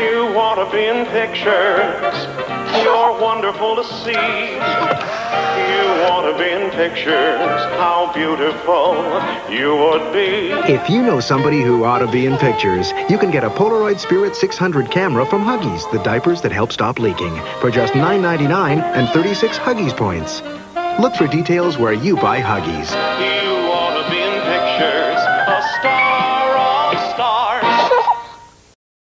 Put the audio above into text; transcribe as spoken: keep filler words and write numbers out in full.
You want to be in pictures. You're wonderful to see. You want to be in pictures. How beautiful you would be. If you know somebody who ought to be in pictures, you can get a Polaroid Spirit six hundred camera from Huggies, the diapers that help stop leaking, for just nine ninety-nine and thirty-six Huggies points. Look for details where you buy Huggies. You want to be in pictures. A star.